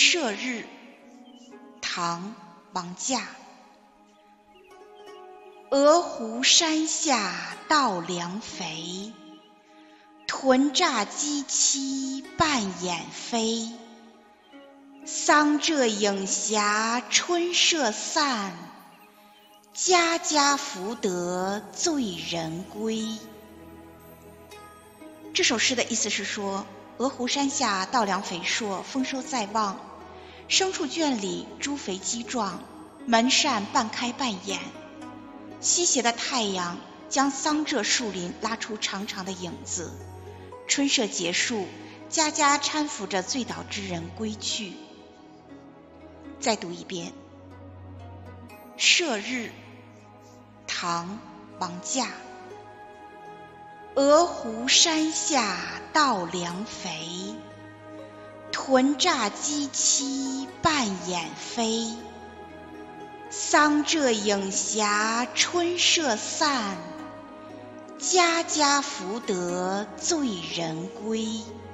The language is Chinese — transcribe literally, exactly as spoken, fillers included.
射日，唐·王驾。鹅湖山下稻粱肥，豚乍鸡栖半掩飞。桑柘影斜春社散，家家福得醉人归。这首诗的意思是说，鹅湖山下稻粱肥硕，丰收在望，牲畜圈里猪肥鸡壮，门扇半开半掩。西斜的太阳将桑柘树林拉出长长的影子，春社结束，家家搀扶着醉倒之人归去。再读一遍。射日，唐·王驾。鹅湖山下稻粱肥，豚乍鸡栖半掩飞。桑柘影斜春社散，家家福得醉人归。